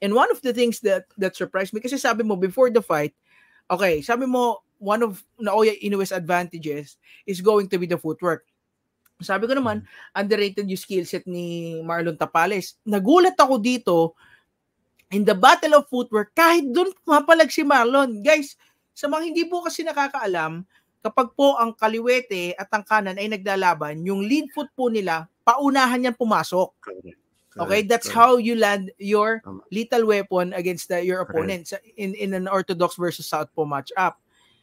And one of the things that surprised me, kasi sabi mo, before the fight, okay, sabi mo, one of Naoya Inoue's advantages is going to be the footwork. Sabi ko naman, underrated yung skill set ni Marlon Tapales. Nagulat ako dito, in the battle of footwork, kahit doon mapalag si Marlon. Guys, sa mga hindi po kasi nakakaalam, kapag po ang kaliwete at ang kanan ay naglalaban, yung lead foot po nila, paunahan yan pumasok. Okay, that's how you land your lethal weapon against your opponent in an orthodox versus southpaw matchup.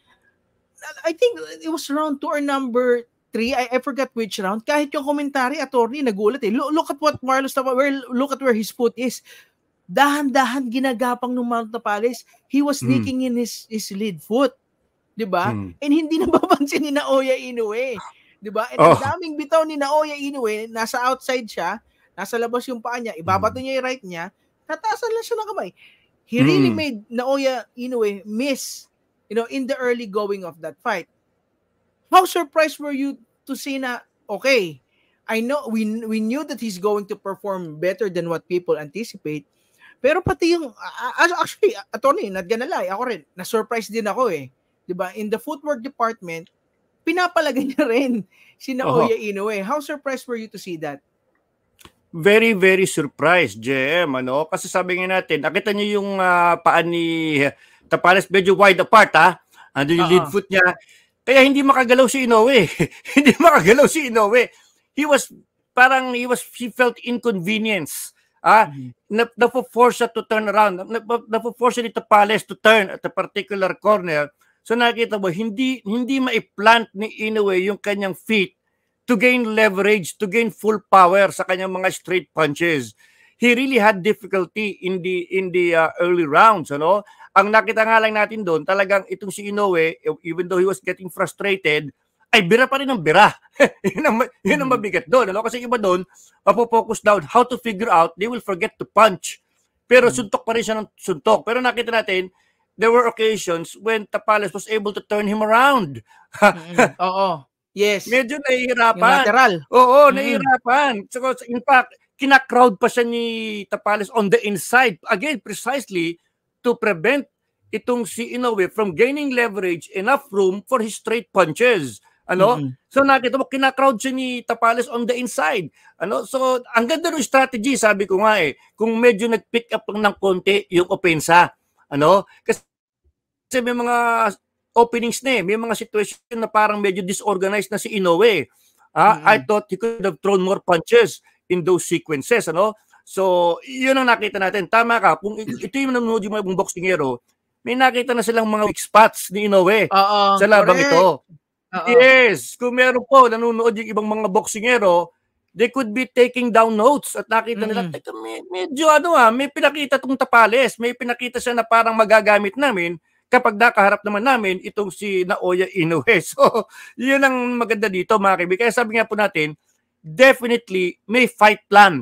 I think it was round 2 or number 3. I forgot which round. Kahit yung commentary, attorney, nagulat eh. Look at what Marlon Tapales, look at where his foot is. Dahan-dahan ginagapang ng Marlon Tapales. He was sneaking in his lead foot. Diba? And hindi nababansin ni Naoya Inoue. Diba? And ang daming bitaw ni Naoya Inoue, nasa outside siya, nasa labas yung paa niya, ibabato niya yung right niya, tataasan lang siya ng kamay. He really made Naoya Inoue miss, in the early going of that fight. How surprised were you to see na, okay, I know, we knew that he's going to perform better than what people anticipate, pero pati yung, actually, attorney, not gonna lie, ako rin, na-surprise din ako eh. Diba? In the footwork department, pinapalagay niya rin si Naoya Inoue. How surprised were you to see that? Very, very surprised, JM. Kasi sabi nga natin, nakita niyo yung paa ni Tapales medyo wide apart, Ando yung lead foot niya. Kaya hindi makagalaw si Inoue. Hindi makagalaw si Inoue. He felt inconvenience. Napo-force siya to turn around. Napo-force ni Tapales to turn at a particular corner. So nakita mo, hindi maiplant ni Inoue yung kanyang feet to gain leverage, to gain full power sa kanyang mga straight punches. He really had difficulty in the early rounds, Ang nakita nga lang natin doon, talagang itong si Inoue, even though he was getting frustrated, ay bira pa rin ng bira. yun ang mabigat doon, Kasi iba doon, mapo-focus down how to figure out, they will forget to punch. Pero suntok pa rin siya ng suntok. Pero nakita natin, there were occasions when Tapales was able to turn him around. Yes. Medyo nahihirapan. Yung lateral. Oo, nahihirapan. So, in fact, kina-crowd pa siya ni Tapales on the inside. Again, precisely to prevent itong si Inoue from gaining leverage, enough room for his straight punches. So nakita mo, kina-crowd siya ni Tapales on the inside. So ang ganda ng strategy, sabi ko nga kung medyo nag-pick up lang ng konti yung opensa. Kasi may mga openings may mga situation na parang medyo disorganized na si Inoue. I thought he could have thrown more punches in those sequences, So, yun ang nakita natin. Tama ka, kung ito yung nanonood yung mga boxingero, may nakita na silang mga weak spots ni Inoue sa labang ito. Yes, kung meron po nanonood yung ibang mga boxingero, they could be taking down notes at nakita nila, teka, medyo may pinakita tong Tapales, may pinakita siya na parang magagamit namin kapag nakaharap naman namin itong si Naoya Inoue. So, yun ang maganda dito, mga kaibigan. Kaya sabi nga po natin, definitely may fight plan.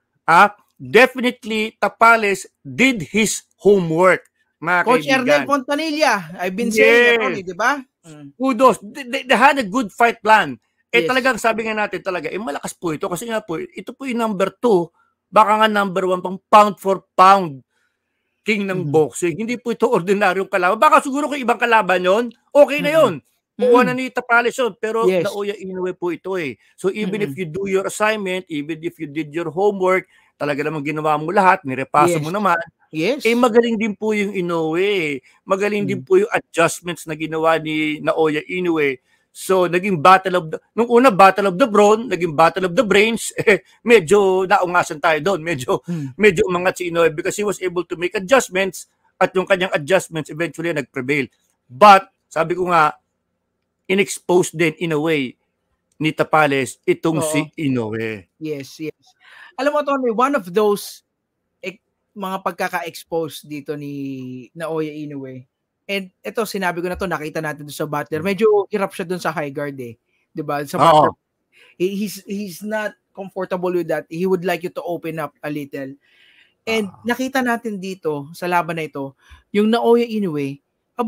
Definitely Tapales did his homework, mga Coach kaibigan. Ernel Fontanilla, I've been saying that, di ba? Kudos. They had a good fight plan. Talagang sabi nga natin talaga, malakas po ito. Kasi nga po, ito po yung number 2, baka nga number 1 pang pound for pound king ng boxing. Hindi po ito ordinaryong kalaban. Baka siguro kung ibang kalaban yon, okay na yon. Kuha na ni Tapales yun. Pero Naoya Inoue po ito So even if you do your assignment, even if you did your homework, talaga namang ginawa mo lahat, nirepaso mo naman, magaling din po yung Inoue. Magaling din po yung adjustments na ginawa ni Naoya Inoue. So, naging nung una, battle of the brawn, naging battle of the brains, medyo naungasan tayo doon. Medyo umangat si Inoue because he was able to make adjustments at yung kanyang adjustments eventually nag-prevail. But, sabi ko nga, in-expose din in a way ni Tapales itong si Inoue. Yes. Alam mo, Tony, one of those mga pagkaka-expose dito ni Naoya Inoue. And ito, sinabi ko na to, nakita natin doon sa Butler. Medyo hirap siya doon sa high guard Diba? Sa Butler, he's not comfortable with that. He would like you to open up a little. And nakita natin dito, sa laban na ito, yung Naoya Inoue,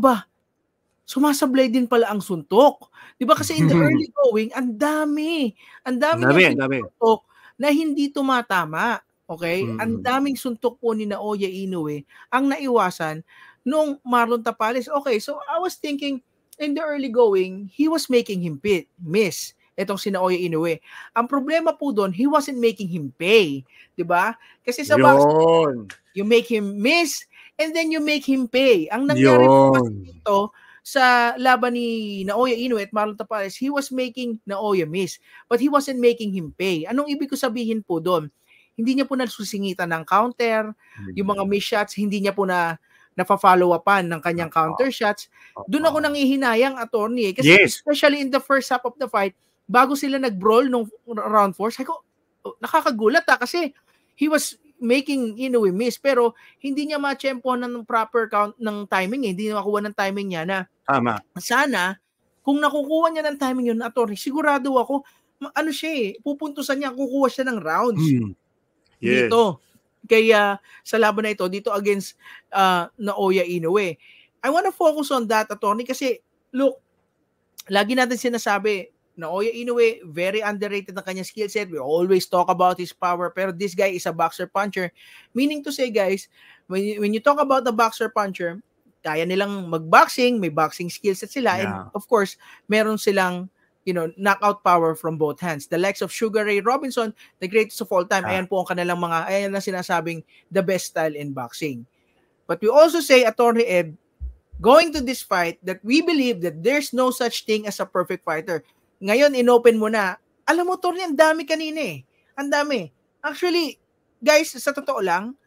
sumasablay din pala ang suntok. Diba? Kasi in the early going, ang dami suntok na hindi tumatama. Okay? Ang daming suntok po ni Naoya Inoue ang naiwasan nung Marlon Tapales. Okay, so I was thinking in the early going, he was making him miss etong si Naoya Inoue. Ang problema po doon, he wasn't making him pay. 'Di ba? Kasi sa boxing, you make him miss and then you make him pay. Ang nangyari po kasi dito sa laban ni Naoya Inoue at Marlon Tapales, he was making Naoya miss, but he wasn't making him pay. Anong ibig ko sabihin po doon? Hindi niya po nasusingitan ng counter, yung mga miss shots, hindi niya po na-follow upan ng kanyang counter shots. Doon ako nangihinayang, attorney. Kasi especially in the first half of the fight, bago sila nag-brawl nung round 4, sabi ko, nakakagulat kasi he was making Inoue miss, pero hindi niya ma-tempo ng proper count ng timing. Hindi niya makuha ng timing niya na sana, kung nakukuha niya ng timing yun, attorney, sigurado ako, pupuntusan niya, kukuha siya ng rounds. Dito. Kaya sa laban na ito, dito against Naoya Inoue. I want to focus on that, attorney, kasi look, lagi natin sinasabi, Naoya Inoue, very underrated ang kanyang skill set. We always talk about his power, pero this guy is a boxer-puncher. Meaning to say, guys, when you talk about the boxer-puncher, kaya nilang mag-boxing, may boxing skill set sila, and of course, meron silang knockout power from both hands. The likes of Sugar Ray Robinson, the greatest of all time, ayan po ang kanilang ayan na sinasabing the best style in boxing. But we also say, Attorney Ed, going to this fight, that we believe that there's no such thing as a perfect fighter. Ngayon, inopen mo na. Alam mo, Attorney, ang dami kanina eh. Ang dami. Actually, guys, sa totoo lang,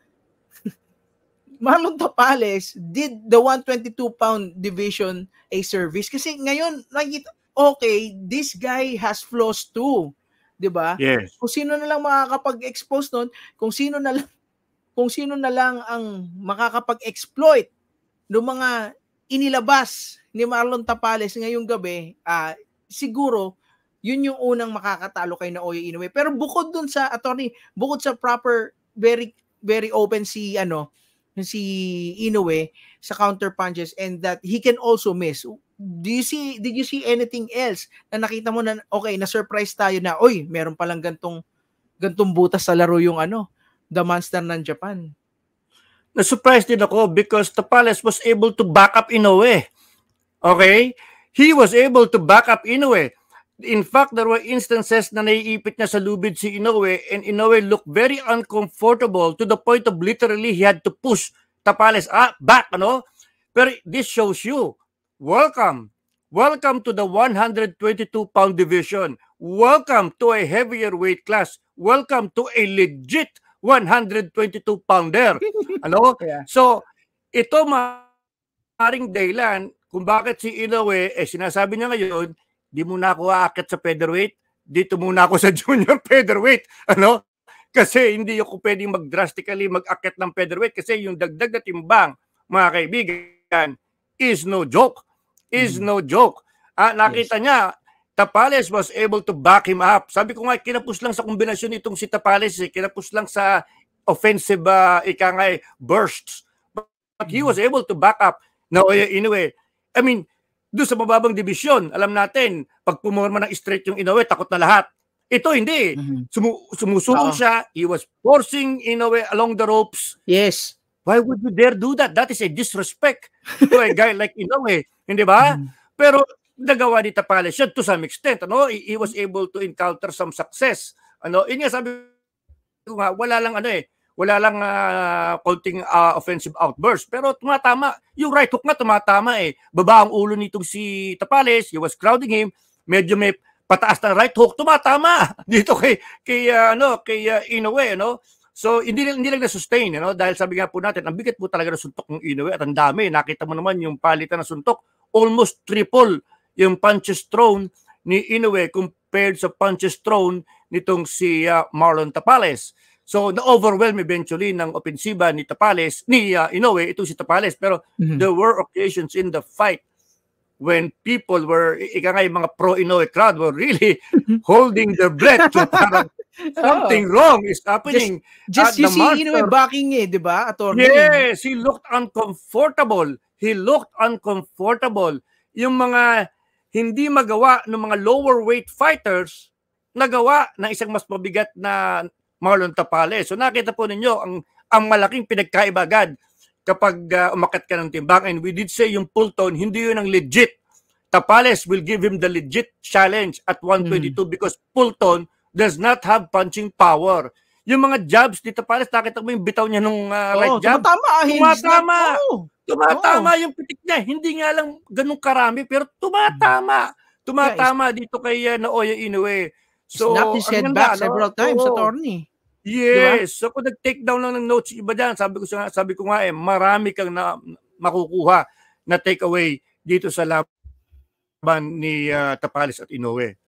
Marlon Tapales did the 122-pound division a service. Kasi ngayon, nakikita, okay, this guy has flaws too. 'Di ba? Yes. Kung sino na lang makakapag-expose nun, kung sino na lang ang makakapag-exploit ng mga inilabas ni Marlon Tapales ngayong gabi, siguro yun yung unang makakatalo kay Naoya Inoue. Pero bukod dun sa attorney, bukod sa proper very very open si Inoue sa counter punches and that he can also miss. Did you see anything else na nakita mo na okay, na-surprise tayo na meron palang gantong butas sa laro yung the monster ng Japan? Na-surprise din ako because Tapales was able to back up Inoue. Okay? He was able to back up Inoue. In fact, there were instances na naiipit niya sa lubid si Inoue and Inoue looked very uncomfortable to the point of literally he had to push Tapales back, Pero this shows you, welcome to the 122-pound division. Welcome to a heavier weight class. Welcome to a legit 122-pounder. Yeah. So, ito maaaring dahilan kung bakit si Inoue, sinasabi niya ngayon, di muna ako aakit sa featherweight, dito muna ako sa junior featherweight. Kasi hindi ako pwedeng drastically mag-akit ng featherweight kasi yung dagdag na timbang, mga kaibigan, is no joke. No joke. Nakita niya, Tapales was able to back him up. Sabi ko nga, kinapus lang sa kombinasyon itong si Tapales, kinapus lang sa offensive bursts. But he was able to back up Naoya Inoue. I mean, doon sa mababang division, alam natin, pag pumorma ng straight yung Inoue, takot na lahat. Ito hindi. Sumusulong siya. He was forcing Inoue along the ropes. Yes. Why would you dare do that? That is a disrespect to a guy like Inoue. Hindi ba? Pero nagawa ni Tapales siya to some extent. He was able to encounter some success. Yun nga sabi ko nga, wala lang konting offensive outburst. Pero tumatama. Yung right hook nga tumatama eh. Baba ang ulo nitong si Tapales. He was crowding him. Medyo may pataas na right hook. Tumatama dito kay Inoue, So, hindi lang na-sustain, dahil sabi nga po natin, ang bigat po talaga ng suntok ng Inoue at ang dami. Nakita mo naman yung palitan ng suntok, almost triple yung punches thrown ni Inoue compared sa punches thrown nitong si Marlon Tapales. So, na-overwhelm eventually ng opensiba ni Inoue, itong si Tapales. Pero there were occasions in the fight when people were, yung mga pro-Inoue crowd were really holding their breath. Parang something wrong is happening. Just you see Inoue backing di ba? Yes, he looked uncomfortable. Yung mga hindi magawa ng mga lower weight fighters, nagawa ng isang mas mabigat na Marlon Tapales. So nakita po ninyo ang malaking pinagkaiba agad kapag umakyat ka ng timbang. And we did say yung Fulton, hindi yun ang legit. Tapales will give him the legit challenge at 122 because Fulton does not have punching power. Yung mga jabs ni Tapales, nakita mo yung bitaw niya nung right jab? Tumatama yung pitik niya. Hindi nga lang ganun karami, pero tumatama. Tumatama dito kay Naoya Inoue. So, snapped his head back several times sa Torney. Yes. Diba? So kung nag-take down lang ng notes iba dyan, sabi ko nga marami kang makukuha na take away dito sa laban ni Tapales at Inoue.